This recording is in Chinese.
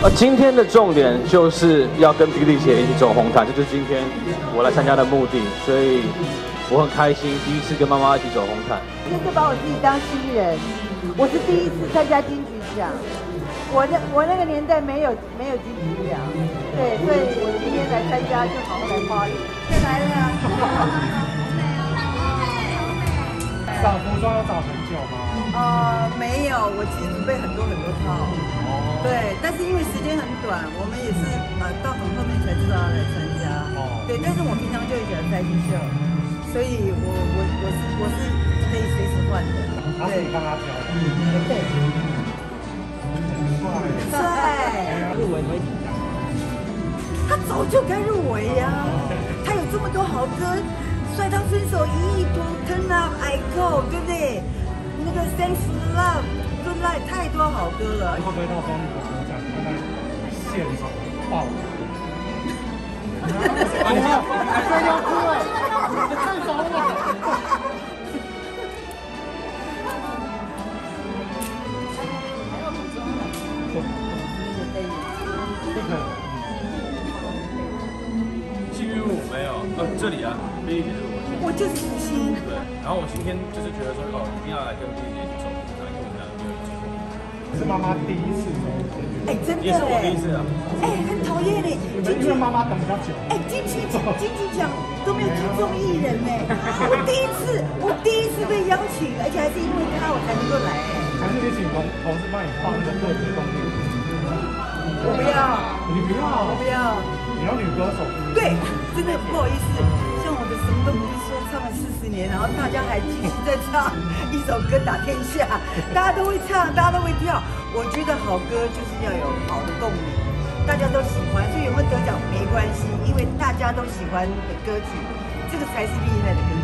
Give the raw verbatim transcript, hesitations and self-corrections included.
呃，今天的重点就是要跟霹雳姐一起走红毯，这就是今天我来参加的目的，所以我很开心，第一次跟妈妈一起走红毯。 真的把我自己当新人，我是第一次参加金曲奖，我那我那个年代没有没有金曲奖，对，所以我今天来参加就好好来花莲。再来了， 找服装要找很久吗？ 呃，没有，我其实准备很多很多套。哦。对，但是因为时间很短，我们也是呃到很后面才知道要来参加。哦。对，但是我平常就很喜欢拍新秀，所以我我我是我是可以随时换的。 他是你帮他挑的。 对。帅。帅。 入围会紧张吗？ 他早就该入围呀、啊，他有这么多好歌。帅到分手一亿多 ，Turn Up I Go， 对不对？那个 Thanks for Love， Good Life， 太多好歌了。 会不会到时候你的得奖他在现场爆？哎呀，这要哭哎！你太早了。这个幸运我没有，呃，这里啊，霹雳姐是我。 我就是福星。 对，然后我今天就是觉得说，哦，一定要来跟霹雳姐一起走红毯，因为我们两个没有一起走。 是妈妈第一次走， 哎，真的也是我第一次啊。 哎，很讨厌嘞， 因为妈妈等比较久。 哎，金曲奖金曲奖都没有听众艺人呢，我第一次，我第一次被邀请，而且还是因为他我才能够来。 还是你请同同事帮你放那个特别动力？ 我不要， 你不要， 我不要。 你要女歌手。 对，真的不好意思，像我的什么都不是说，唱了四十年，然后大家还继续在唱一首歌打天下，大家都会唱，大家都会跳。我觉得好歌就是要有好的共鸣，大家都喜欢，所以有没有得奖没关系，因为大家都喜欢的歌曲，这个才是厉害的歌。